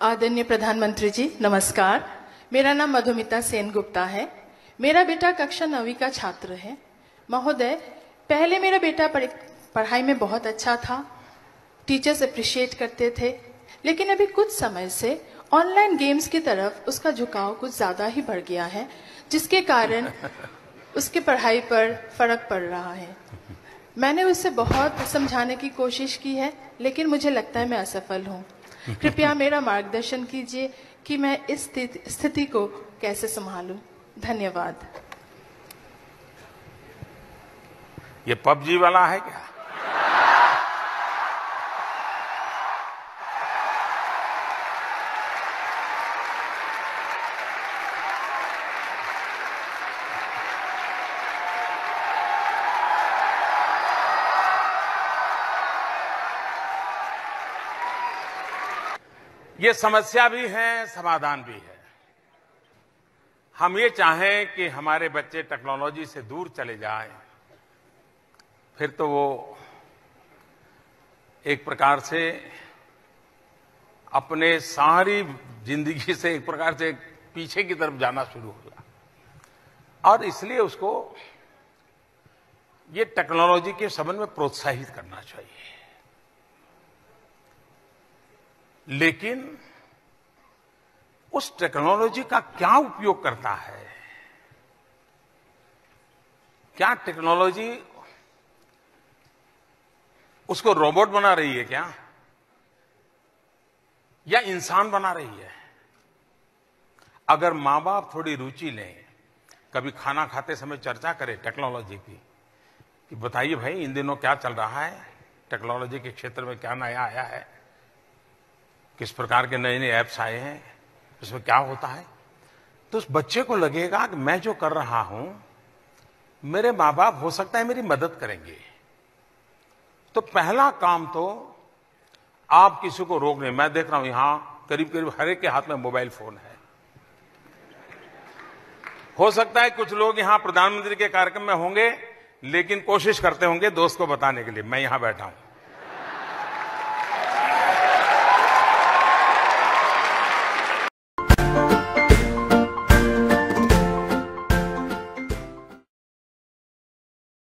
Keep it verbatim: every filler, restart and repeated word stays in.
आदरणीय प्रधानमंत्री जी नमस्कार। मेरा नाम मधुमिता सेन गुप्ता है। मेरा बेटा कक्षा नवीं का छात्र है। महोदय, पहले मेरा बेटा पढ़ाई में बहुत अच्छा था, टीचर्स अप्रिशिएट करते थे, लेकिन अभी कुछ समय से ऑनलाइन गेम्स की तरफ उसका झुकाव कुछ ज्यादा ही बढ़ गया है, जिसके कारण उसके पढ़ाई पर फर्क पड़ रहा है। मैंने उसे बहुत समझाने की कोशिश की है, लेकिन मुझे लगता है मैं असफल हूँ। कृपया मेरा मार्गदर्शन कीजिए कि मैं इस स्थिति को कैसे संभालूं। धन्यवाद। ये पबजी वाला है क्या? ये समस्या भी है, समाधान भी है। हम ये चाहें कि हमारे बच्चे टेक्नोलॉजी से दूर चले जाएं, फिर तो वो एक प्रकार से अपने सारी जिंदगी से एक प्रकार से पीछे की तरफ जाना शुरू होगा। और इसलिए उसको ये टेक्नोलॉजी के संबंध में प्रोत्साहित करना चाहिए। लेकिन उस टेक्नोलॉजी का क्या उपयोग करता है? क्या टेक्नोलॉजी उसको रोबोट बना रही है क्या, या इंसान बना रही है? अगर मां बाप थोड़ी रुचि लें, कभी खाना खाते समय चर्चा करें टेक्नोलॉजी की, कि बताइए भाई इन दिनों क्या चल रहा है, टेक्नोलॉजी के क्षेत्र में क्या नया आया है, किस प्रकार के नए नए ऐप्स आए हैं, उसमें क्या होता है, तो उस बच्चे को लगेगा कि मैं जो कर रहा हूं मेरे मां बाप हो सकता है मेरी मदद करेंगे। तो पहला काम तो आप किसी को रोक नहीं। मैं देख रहा हूं यहां करीब करीब हर एक के हाथ में मोबाइल फोन है। हो सकता है कुछ लोग यहां प्रधानमंत्री के कार्यक्रम में होंगे, लेकिन कोशिश करते होंगे दोस्त को बताने के लिए मैं यहां बैठा हूं।